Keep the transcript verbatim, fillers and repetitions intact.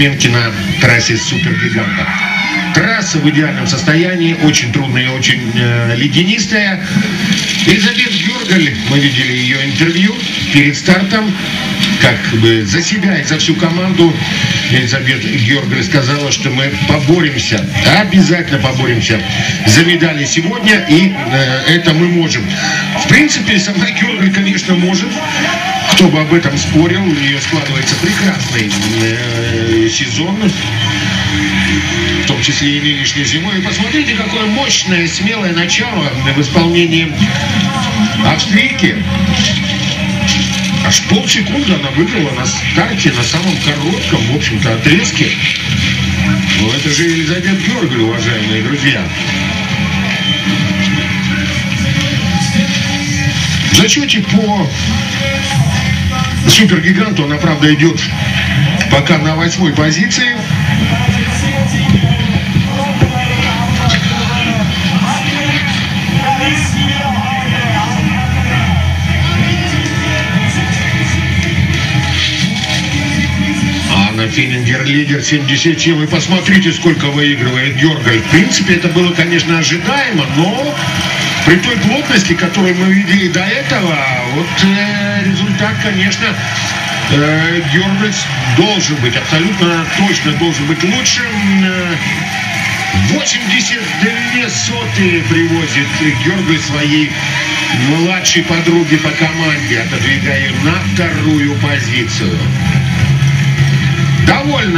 спортсменки на трассе Супергиганта. Трасса в идеальном состоянии, очень трудная и очень э, ледянистая. Элизабет Георгаль, мы видели ее интервью перед стартом, как бы за себя и за всю команду. Элизабет Георгаль сказала, что мы поборемся, обязательно поборемся за медали сегодня, и э, это мы можем. В принципе, сама Георгаль, конечно, может. Кто бы об этом спорил, у нее складывается прекрасный э, сезон, в том числе и нынешней зимой. И посмотрите, какое мощное, смелое начало в исполнении австрийки. Аж полсекунды она выиграла на старте, на самом коротком, в общем-то, отрезке. Но это же Элизабет Георгаль, уважаемые друзья. В зачете по Супергиганту она, правда, идет пока на восьмой позиции. Филлингер лидер семьдесят семь. И посмотрите, сколько выигрывает Георгаль. В принципе, это было, конечно, ожидаемо, но при той плотности, которую мы видели до этого, вот э, результат, конечно, э, Георгаль должен быть, абсолютно точно должен быть лучшим. восемьдесят две сотые привозит Георгаль своей младшей подруге по команде, отодвигая на вторую позицию. Довольно.